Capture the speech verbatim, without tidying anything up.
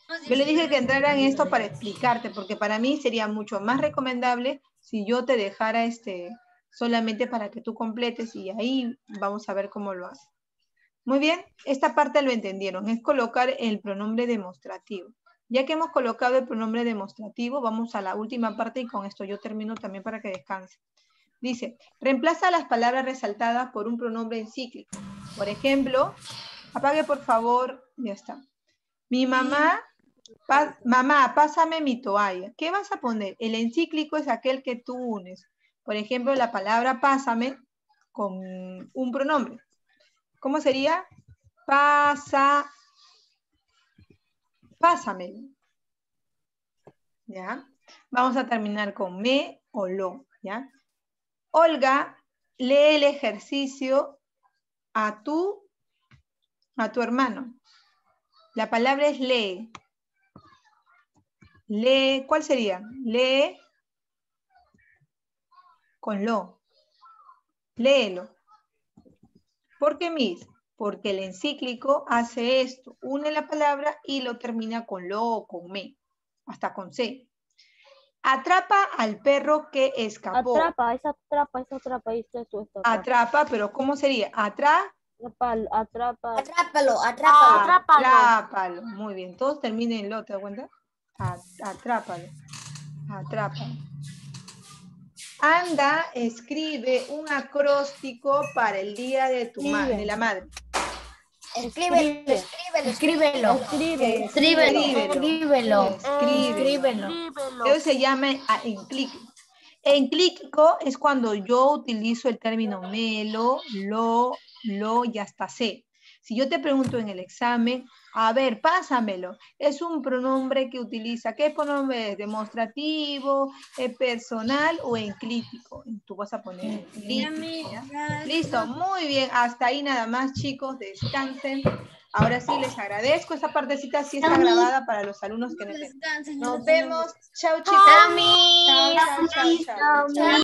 Yo le dije que entrara en esto para explicarte, porque para mí sería mucho más recomendable si yo te dejara este, solamente para que tú completes y ahí vamos a ver cómo lo haces. Muy bien, esta parte lo entendieron, es colocar el pronombre demostrativo. Ya que hemos colocado el pronombre demostrativo, vamos a la última parte y con esto yo termino también para que descanse. Dice, reemplaza las palabras resaltadas por un pronombre encíclico. Por ejemplo, apague por favor, ya está. Mi mamá, pa, mamá, pásame mi toalla. ¿Qué vas a poner? El encíclico es aquel que tú unes. Por ejemplo, la palabra pásame con un pronombre. ¿Cómo sería? Pasa, pásame. ¿Ya? Vamos a terminar con me o lo, ¿ya? Olga, lee el ejercicio a tu, a tu hermano. La palabra es lee. Lee, ¿cuál sería? Lee con lo. Léelo. ¿Por qué, Miss? Porque el encíclico hace esto. Une la palabra y lo termina con lo o con me. Hasta con C. Atrapa al perro que escapó. Atrapa, esa atrapa, esa atrapa, ahí está tú, esta atrapa. Atrapa, pero ¿cómo sería? Atra. Atrapa, atrapa. Atrápalo, atrápalo. Atrápalo. Atrápalo. Muy bien. Todos terminen lo, ¿te das cuenta? Atrápalo. Atrápalo. Anda, escribe un acróstico para el día de tu madre, de la madre. Escríbelo, escríbelo, escríbelo. Escríbelo. Escríbelo. Escríbelo. Eso se llama encíclico. Encíclico es cuando yo utilizo el término melo, lo, lo y hasta sé. Si yo te pregunto en el examen, a ver, pásamelo, es un pronombre que utiliza, ¿qué pronombre es? ¿Demostrativo, eh, personal o enclítico? Tú vas a poner enclítico, ¿ya? Listo, muy bien, hasta ahí nada más, chicos, descansen. Ahora sí, les agradezco, esta partecita sí está grabada para los alumnos que no tienen. Nos vemos, chao chicos. Chao, chao, chao, chao, chao.